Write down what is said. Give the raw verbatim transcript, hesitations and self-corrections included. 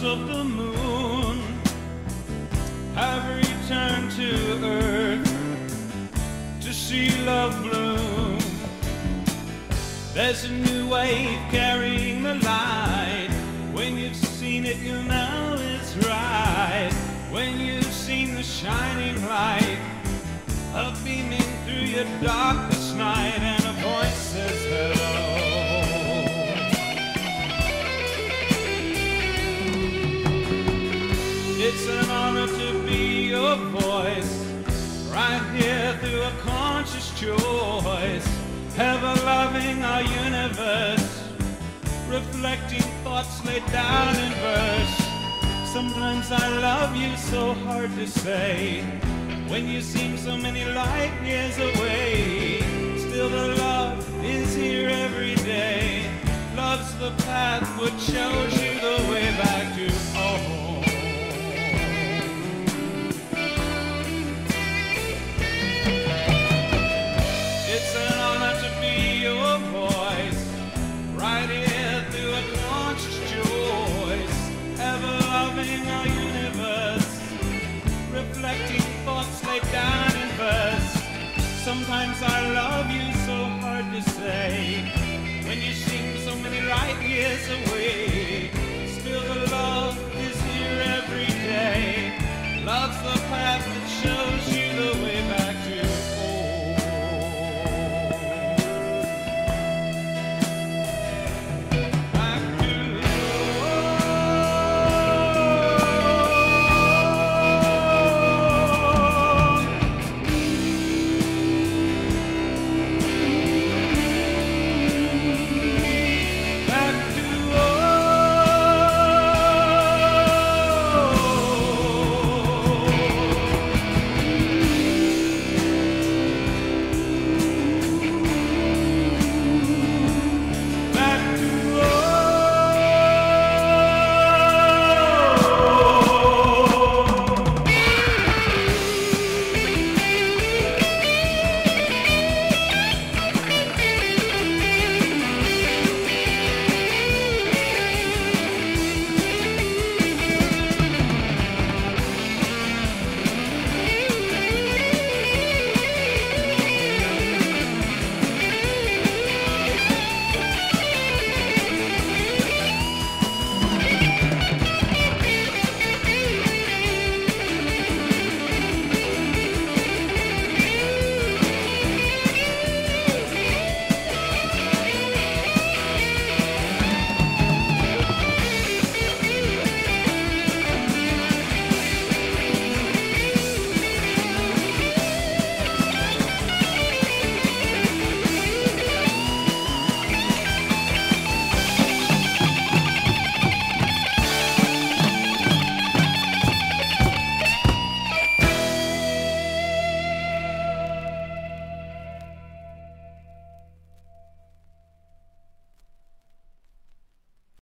of the moon have returned to earth to see love bloom. There's a new wave carrying the light. When you've seen it, you know it's right. When you've seen the shining light of beaming through your darkest night, and a voice says hello. It's an honor to be your voice, right here through a conscious choice, ever loving our universe, reflecting thoughts laid down in verse. Sometimes I love you so hard to say, when you seem so many light years away. Still the love is here every day. Love's the path which shows you